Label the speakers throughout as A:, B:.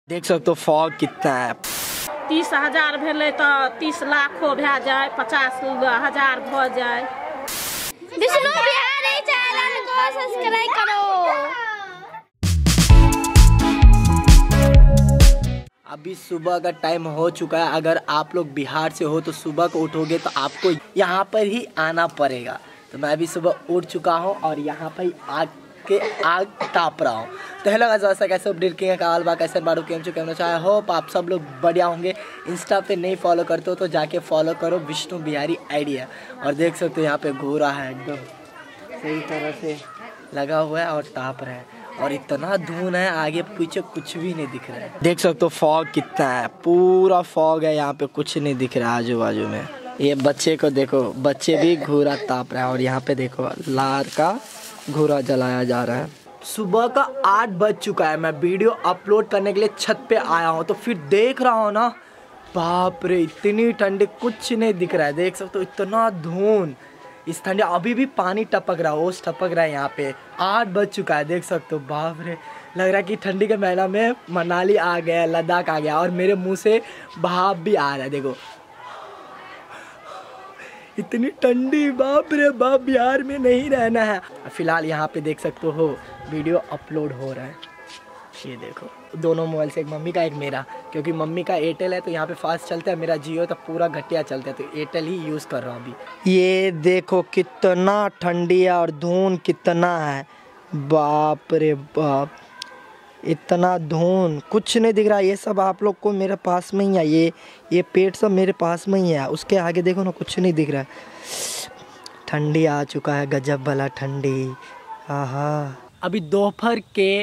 A: देख सकते हो फॉग कितना है।
B: 30,000 भेले तो 30 लाखो भे जाए, 50,000 भ जाए।
C: विष्णु बिहारी चैनल को सब्सक्राइब करो।
A: अभी सुबह का टाइम हो चुका है। अगर आप लोग बिहार से हो तो सुबह को उठोगे तो आपको यहाँ पर ही आना पड़ेगा। तो मैं अभी सुबह उठ चुका हूँ और यहाँ पर ही आग ताप रहा हूँ। तो हेलो गाइस, कैसे अपडेट किए काल बा कैसे बारू केम चुके हम चाहे होप आप सब लोग बढ़िया होंगे। इंस्टा पे नहीं फॉलो करते हो तो जाके फॉलो करो, विष्णु बिहारी आइडिया। और देख सकते हो यहाँ पे घोरा है एकदम सही तरह से लगा हुआ है और ताप रहा है और इतना धुंध है आगे पीछे कुछ भी नहीं दिख रहा है। देख सकते हो फॉग कितना है, पूरा फॉग है यहाँ पे, कुछ नहीं दिख रहा है आजू बाजू में। ये बच्चे को देखो, बच्चे भी घोरा ताप रहा है और यहाँ पे देखो लार का घोरा जलाया जा रहा है। सुबह का 8 बज चुका है। मैं वीडियो अपलोड करने के लिए छत पे आया हूँ तो फिर देख रहा हूँ ना, बाप रे इतनी ठंडी, कुछ नहीं दिख रहा है। देख सकते हो इतना धुंध, इस ठंडे अभी भी पानी टपक रहा है, ओस टपक रहा है। यहाँ पे 8 बज चुका है, देख सकते हो। बाप रे, लग रहा है कि ठंडी के महीना में मनाली आ गया, लद्दाख आ गया। और मेरे मुंह से भाप भी आ रहा है, देखो इतनी ठंडी, बाप रे बाप, बिहार में नहीं रहना है। फिलहाल यहाँ पे देख सकते हो वीडियो अपलोड हो रहा है। ये देखो दोनों मोबाइल से, एक मम्मी का एक मेरा, क्योंकि मम्मी का एयरटेल है तो यहाँ पे फास्ट चलता है, मेरा जियो तो पूरा घटिया चलता है, तो एयरटेल ही यूज़ कर रहा हूँ अभी। ये देखो कितना ठंडी है और धुंध कितना है, बाप रे बाप, इतना धुंध, कुछ नहीं दिख रहा। ये सब आप लोग को मेरे पास में ही है, ये पेड़ सब मेरे पास में ही है, उसके आगे देखो ना कुछ नहीं दिख रहा है। ठंडी आ चुका है, गजब वाला ठंडी। आहा, अभी दोपहर के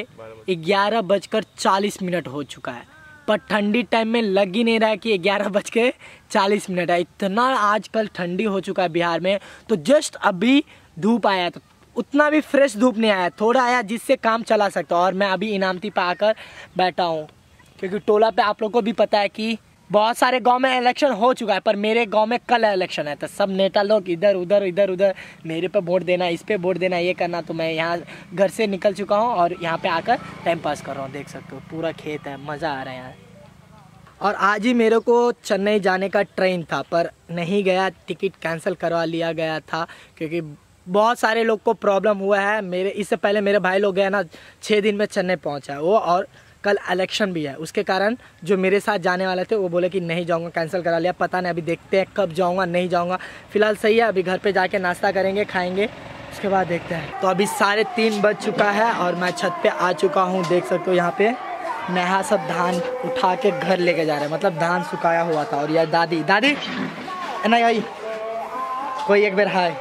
A: 11:40 हो चुका है, पर ठंडी टाइम में लग ही नहीं रहा है कि 11:40 है। इतना आजकल ठंडी हो चुका है बिहार में। तो जस्ट अभी धूप आया, तो उतना भी फ्रेश धूप नहीं आया, थोड़ा आया जिससे काम चला सकता। और मैं अभी इनामती पे आकर बैठा हूँ, क्योंकि टोला पे आप लोग को भी पता है कि बहुत सारे गांव में इलेक्शन हो चुका है, पर मेरे गांव में कल इलेक्शन है। तो सब नेता लोग इधर उधर मेरे पे वोट देना, इस पे वोट देना, ये करना। तो मैं यहाँ घर से निकल चुका हूँ और यहाँ पे आकर टाइम पास कर रहा हूँ। देख सकते हो पूरा खेत है, मज़ा आ रहा है यहाँ। और आज ही मेरे को चेन्नई जाने का ट्रेन था, पर नहीं गया, टिकट कैंसिल करवा लिया गया था, क्योंकि बहुत सारे लोग को प्रॉब्लम हुआ है। मेरे इससे पहले मेरे भाई लोग गए ना, 6 दिन में चेन्नई पहुंचा है वो, और कल इलेक्शन भी है, उसके कारण जो मेरे साथ जाने वाले थे वो बोले कि नहीं जाऊंगा, कैंसिल करा लिया। पता नहीं, अभी देखते हैं कब जाऊंगा, नहीं जाऊंगा। फिलहाल सही है, अभी घर पे जाके नाश्ता करेंगे, खाएंगे, उसके बाद देखते हैं। तो अभी 3:30 बज चुका है और मैं छत पे आ चुका हूँ। देख सकते हो यहाँ पे नेहा सब धान उठा के घर लेके जा रहे हैं, मतलब धान सुखाया हुआ था। और यार दादी नहीं आई, कोई एक बार हाय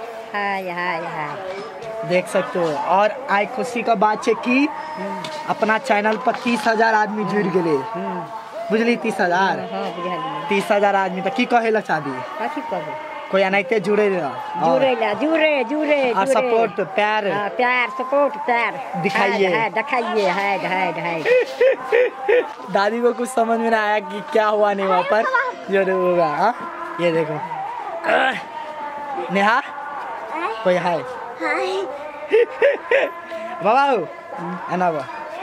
A: देख सकते हो। और आई खुशी का बात है कि अपना चैनल पर 30,000 आदमी जुड़ गए, बुझली? 30,000 आदमी तो की कहे चाहती कोई अनाइते जुड़े और सपोर्ट प्यार
C: सपोर्ट प्यार
A: दिखाइए। दादी को कुछ समझ में ना आया कि क्या हुआ नहीं हुआ, पर जरूर होगा। हाँ ये देखो नेहा, कोई हाय बाबा अनाबा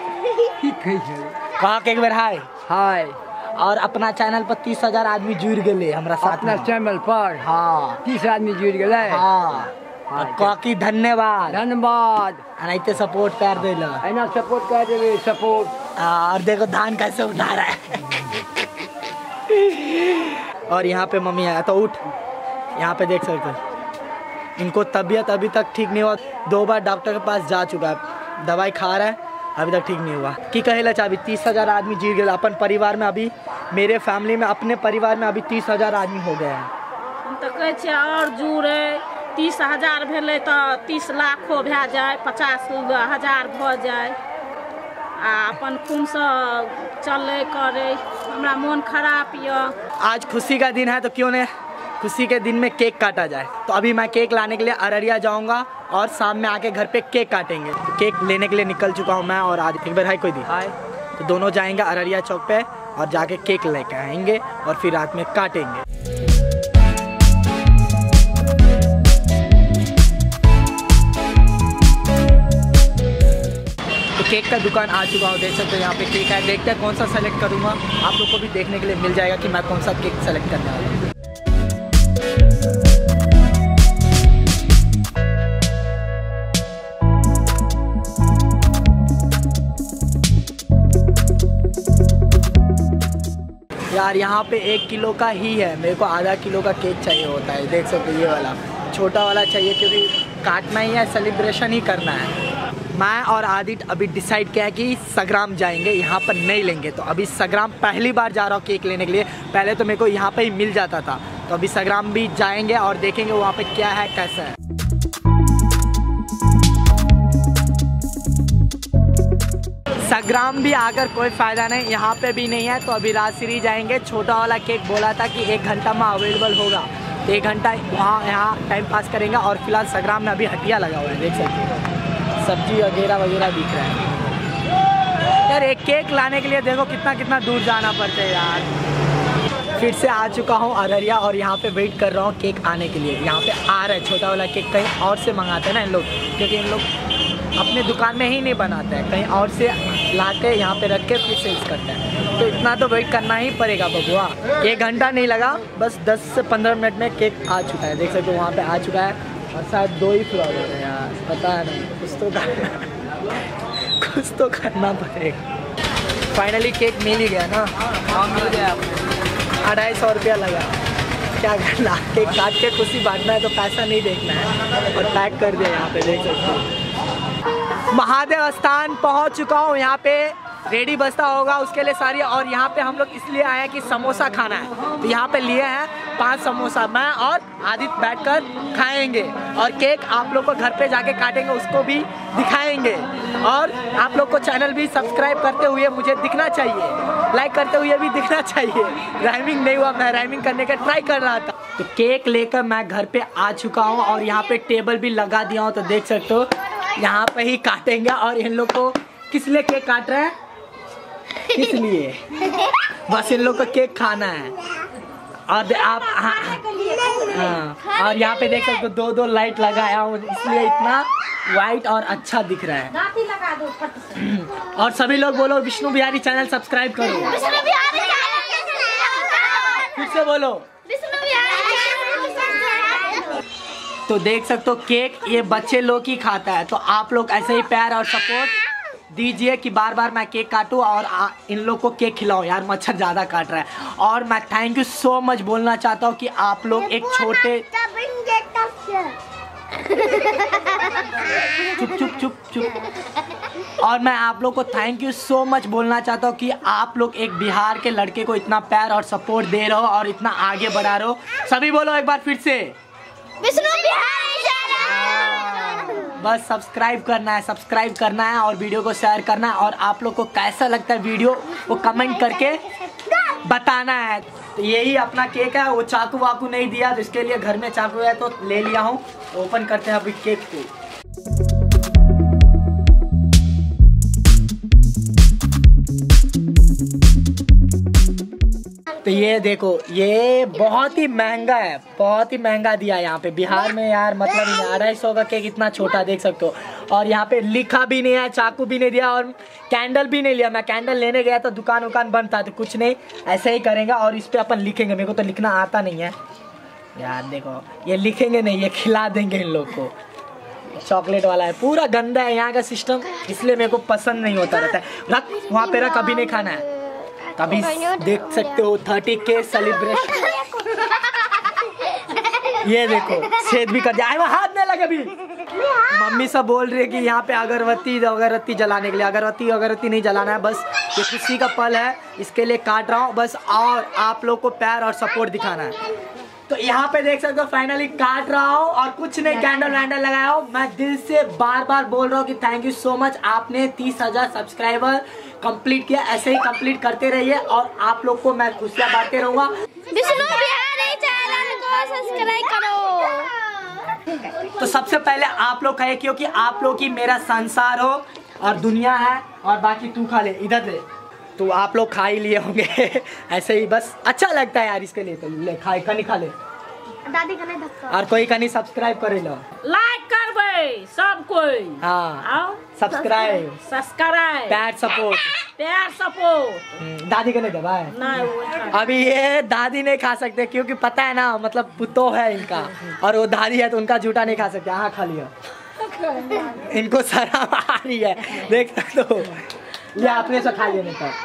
A: कहा के एक बार हाय। और अपना चैनल पर 30,000 आदमी जुड़ गए हमरा साथ में,
D: चैनल पर।
A: हाँ
D: 30 आदमी जुड़ गए।
A: हाँ काकी धन्यवाद अनाइते सपोर्ट कर देला,
D: ऐना सपोर्ट कर देवे सपोर्ट।
A: और देखो धान कैसे उठा रहा है। और यहाँ पे मम्मी आया तो उठ, यहाँ पे देख सकते हो इनको तबीयत अभी तक ठीक नहीं हुआ, 2 बार डॉक्टर के पास जा चुका है, दवाई खा रहा है, अभी तक ठीक नहीं हुआ। कि कहेला चाबी 30,000 आदमी जुड़ गए अपन परिवार में। अभी मेरे फैमिली में, अपने परिवार में अभी 30,000 आदमी हो गए हैं।
B: हम तो कहे और जुड़े, 30,000 भेले तो 30 लाखो भे जाए, 50,000 भ जाए। अपन खून से चले करे, हमरा मन खराब ये। आज
A: खुशी का दिन है तो क्यों नहीं खुशी के दिन में केक काटा जाए। तो अभी मैं केक लाने के लिए अररिया जाऊंगा और शाम में आके घर पे केक काटेंगे। तो केक लेने के लिए निकल चुका हूं मैं और आज एक बार हाय कोई दी हाय। तो दोनों जाएंगे अररिया चौक पे और जाके केक लेके आएंगे और फिर रात में काटेंगे। तो केक का दुकान आ चुका हूँ, देख सकते हो यहाँ पे केक है। देखते हैं कौन सा सेलेक्ट करूँगा, आप लोग को भी देखने के लिए मिल जाएगा कि मैं कौन सा केक सेलेक्ट करने वाला हूँ। यार यहाँ पे 1 किलो का ही है, मेरे को आधा किलो का केक चाहिए होता है। देख सकते हो ये वाला छोटा वाला चाहिए, क्योंकि काटना ही है, सेलिब्रेशन ही करना है। मैं और आदित्य अभी डिसाइड किया है कि संग्राम जाएंगे, यहाँ पर नहीं लेंगे। तो अभी संग्राम पहली बार जा रहा हूँ केक लेने के लिए। पहले तो मेरे को यहाँ पे ही मिल जाता था, तो अभी संग्राम भी जाएंगे और देखेंगे वहाँ पे क्या है कैसा है। संग्राम भी आकर कोई फ़ायदा नहीं, यहाँ पे भी नहीं है। तो अभी राजश्री जाएंगे। छोटा वाला केक बोला था कि 1 घंटा में अवेलेबल होगा, तो 1 घंटा वहाँ यहाँ टाइम पास करेंगे। और फिलहाल संग्राम में अभी हटिया लगा हुआ है, देख सकते हो सब्जी वगैरह दिख रहा है। यार एक केक लाने के लिए देखो कितना दूर जाना पड़ता है यार। फिर से आ चुका हूँ अररिया और यहाँ पे वेट कर रहा हूँ केक आने के लिए। यहाँ पे आ रहा है छोटा वाला केक, कहीं और से मंगाते हैं ना इन लोग, क्योंकि इन लोग अपने दुकान में ही नहीं बनाते हैं, कहीं और से लाते यहाँ पे रख के फिर सेल्स करते हैं। तो इतना तो वेट करना ही पड़ेगा बबुआ। 1 घंटा नहीं लगा, बस 10 से 15 मिनट में केक आ चुका है। देख सकते हो वहाँ पे आ चुका है, और शायद 2 ही फ्लोर है यार, पता नहीं, कुछ तो करना पड़ेगा। फाइनली केक मिल ही गया ना। हाँ मिल गया, 250 रुपया लगा। क्या करना, केक काट के खुशी बांटना है, तो पैसा नहीं देखना है। और पैक कर दिया यहाँ पे, देख सकते हो। महादेव स्थान पहुंच चुका हूँ। यहाँ पे रेडी बस्ता होगा उसके लिए सारी, और यहाँ पे हम लोग इसलिए आए हैं कि समोसा खाना है। तो यहाँ पे लिए हैं 5 समोसा, मैं और आदित्य बैठकर खाएंगे। और केक आप लोग को घर पे जाके काटेंगे, उसको भी दिखाएंगे। और आप लोग को चैनल भी सब्सक्राइब करते हुए मुझे दिखना चाहिए, लाइक करते हुए भी दिखना चाहिए। राइमिंग नहीं हुआ, मैं राइमिंग करने का ट्राई कर रहा था। तो केक लेकर मैं घर पे आ चुका हूँ और यहाँ पे टेबल भी लगा दिया हूँ। तो देख सकते हो यहाँ पे ही काटेंगे। और इन लोग को किस लिए केक काट रहे हैं, किस लिए, बस इन लोग को केक खाना है। और आप हाँ, और यहाँ पे देख सकते हो 2 लाइट लगाया हूँ, इसलिए इतना वाइट और अच्छा दिख रहा है। और सभी लोग बोलो विष्णु बिहारी चैनल सब्सक्राइब करो। फिर से बोलो। तो देख सकते हो केक ये बच्चे लोग ही खाता है, तो आप लोग ऐसे ही प्यार और सपोर्ट दीजिए कि बार बार मैं केक काटूं और इन लोग को केक खिलाओ। यार मच्छर ज़्यादा काट रहा है। और मैं थैंक यू सो मच बोलना चाहता हूँ कि आप लोग एक छोटे चुप। और मैं आप लोग को थैंक यू सो मच बोलना चाहता हूँ कि आप लोग एक बिहार के लड़के को इतना प्यार और सपोर्ट दे रहे हो और इतना आगे बढ़ा रहे हो। सभी बोलो एक बार फिर से,
C: विष्णु बिहारी चैनल।
A: बस सब्सक्राइब करना है और वीडियो को शेयर करना है। और आप लोग को कैसा लगता है वीडियो वो कमेंट करके बताना है। तो यही अपना केक है, वो चाकू वाकू नहीं दिया, तो इसके लिए घर में चाकू है तो ले लिया हूँ। ओपन करते हैं अभी केक को। तो ये देखो, ये बहुत ही महंगा है, बहुत ही महंगा दिया है यहाँ पे बिहार में यार। मतलब 250 का केक इतना छोटा देख सकते हो। और यहाँ पे लिखा भी नहीं है, चाकू भी नहीं दिया और कैंडल भी नहीं लिया। मैं कैंडल लेने गया तो दुकान बंद था, तो कुछ नहीं, ऐसे ही करेंगे। और इस पे अपन लिखेंगे, मेरे को तो लिखना आता नहीं है यार। देखो ये लिखेंगे नहीं, ये खिला देंगे इन लोग को। चॉकलेट वाला है, पूरा गंदा है यहाँ का सिस्टम, इसलिए मेरे को पसंद नहीं होता रहता है। रख वहाँ पे रख, अभी नहीं खाना है। तभी देख सकते हो 30K सेलिब्रेशन। ये देखो छेद भी कर दिया, हाथ नहीं लगे भी। मम्मी सब बोल रही है कि यहाँ पे अगरबत्ती जलाने के लिए, अगरबत्ती नहीं जलाना है, बस ये खुशी का पल है, इसके लिए काट रहा हूँ बस। और आप लोग को प्यार और सपोर्ट दिखाना है। तो यहाँ पे देख सकते हो फाइनली काट रहा हूँ और कुछ नहीं, कैंडल वैंडल लगाया हूँ। मैं दिल से बार बार बोल रहा हूँ कि थैंक यू सो मच, आपने 30,000 सब्सक्राइबर कंप्लीट किया। ऐसे ही कंप्लीट करते रहिए और आप लोग को मैं खुशियाँ बांटते रहूँगा।
C: विष्णु बिहारी चैनल को सब्सक्राइब करो।
A: तो सबसे पहले आप लोग खाए, क्योंकि आप लोग ही मेरा संसार हो और दुनिया है। और बाकी तू खा ले, इधर ले। तो आप लोग खा ही लिए होंगे ऐसे ही, बस अच्छा लगता है यार, इसके लिए तो ले, खा ले।
C: दादी का नहीं धक्का
A: और कोई कनी सब्सक्राइब करे लो।
B: लाइक करबे सब कोई।
A: हाँ
B: आओ
A: सब्सक्राइब
B: सब्सक्राइब
A: पैड सपोर्ट
B: प्यार सपोर्ट।
A: दादी का नहीं दबाए।
B: नहीं वो
A: अभी ये दादी नहीं खा सकते क्योंकि पता है ना, मतलब पुतो है इनका और वो दादी है तो उनका झूठा नहीं खा सकते। हाँ खा लिया, इनको शर्म आ रही है, देख सकते हो। ये आपने से खा लिया नहीं था।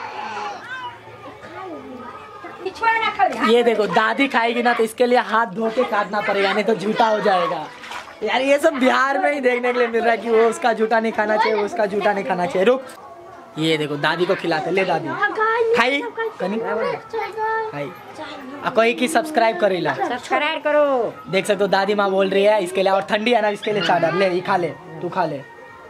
A: ये देखो दादी खाएगी ना तो इसके लिए हाथ धो के काटना पड़ेगा, नहीं तो झूठा हो जाएगा। यार ये सब बिहार में ही देखने के लिए मिल रहा है कि वो उसका झूठा नहीं खाना चाहिए, वो उसका झूठा नहीं खाना चाहिए। रुक, ये देखो दादी को खिलाते। ले दादी खाई खाई। कोई की सब्सक्राइब करेला,
E: सब्सक्राइब करो।
A: देख सकते हो दादी माँ बोल रही है इसके लिए। और ठंडी है ना इसके लिए चादर ले, ये खा ले, तू खा ले।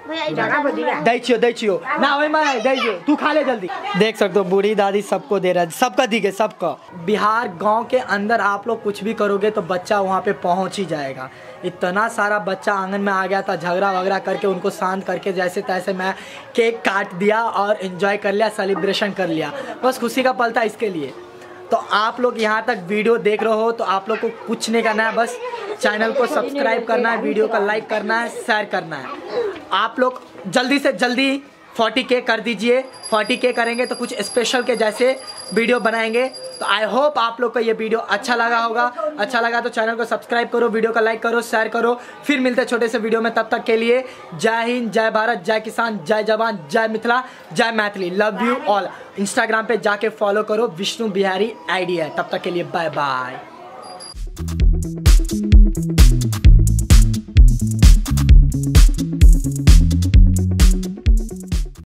A: दई ना वही माँ दई, तू खा ले जल्दी। देख सकते हो बूढ़ी दादी सबको दे रहा है, सबका दिखे सबका। बिहार गांव के अंदर आप लोग कुछ भी करोगे तो बच्चा वहाँ पे पहुँच ही जाएगा। इतना सारा बच्चा आंगन में आ गया था, झगड़ा वगड़ा करके उनको शांत करके जैसे तैसे मैं केक काट दिया और एंजॉय कर लिया, सेलिब्रेशन कर लिया। बस खुशी का पल था इसके लिए। तो आप लोग यहाँ तक वीडियो देख रहे हो तो आप लोग को कुछ नहीं करना है, बस चैनल को सब्सक्राइब करना है, वीडियो का लाइक करना है, शेयर करना है। आप लोग जल्दी से जल्दी 40K कर दीजिए। 40K करेंगे तो कुछ स्पेशल के जैसे वीडियो बनाएंगे। तो आई होप आप लोग को ये वीडियो अच्छा लगा होगा। अच्छा लगा तो चैनल को सब्सक्राइब करो, वीडियो का लाइक करो, शेयर करो। फिर मिलते हैं छोटे से वीडियो में, तब तक के लिए जय हिंद, जय भारत, जय किसान, जय जवान, जय मिथिला, जय Maithili. Love you all. Instagram पे जाके फॉलो करो, विष्णु बिहारी आईडी है। तब तक के लिए बाय बाय।